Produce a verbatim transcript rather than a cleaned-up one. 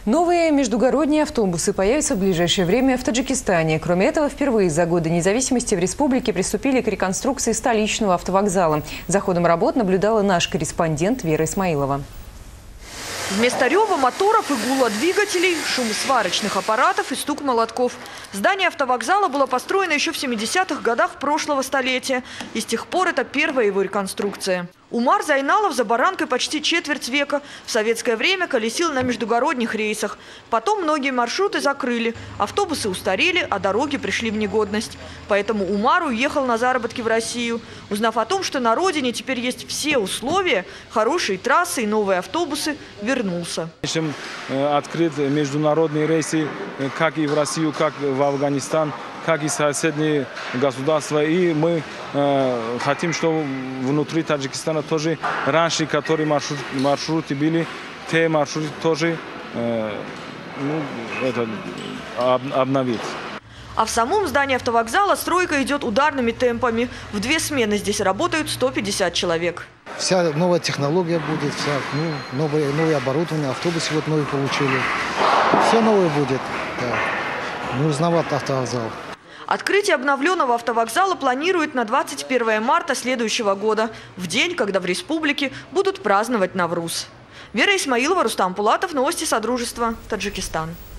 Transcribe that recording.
Новые междугородние автобусы появятся в ближайшее время в Таджикистане. Кроме этого, впервые за годы независимости в республике приступили к реконструкции столичного автовокзала. За ходом работ наблюдала наш корреспондент Вера Исмаилова. Вместо рева моторов и гула двигателей, шум сварочных аппаратов и стук молотков. Здание автовокзала было построено еще в семидесятых годах прошлого столетия. И с тех пор это первая его реконструкция. Умар Зайналов за баранкой почти четверть века. В советское время колесил на междугородних рейсах. Потом многие маршруты закрыли. Автобусы устарели, а дороги пришли в негодность. Поэтому Умар уехал на заработки в Россию. Узнав о том, что на родине теперь есть все условия, хорошие трассы и новые автобусы, вернулся. Открыт международные рейсы как и в Россию, как и в Афганистан, как и соседние государства. И мы э, хотим, чтобы внутри Таджикистана тоже раньше, которые маршрут, маршруты были, те маршруты тоже э, ну, это, об, обновить. А в самом здании автовокзала стройка идет ударными темпами. В две смены здесь работают сто пятьдесят человек. Вся новая технология будет, вся, ну, новое, новое оборудование, автобусы вот новые получили. Все новое будет. Да. Нужноват автовокзал. Открытие обновленного автовокзала планируют на двадцать первое марта следующего года, в день, когда в республике будут праздновать Навруз. Вера Исмаилова, Рустам Пулатов, новости Содружества, Таджикистан.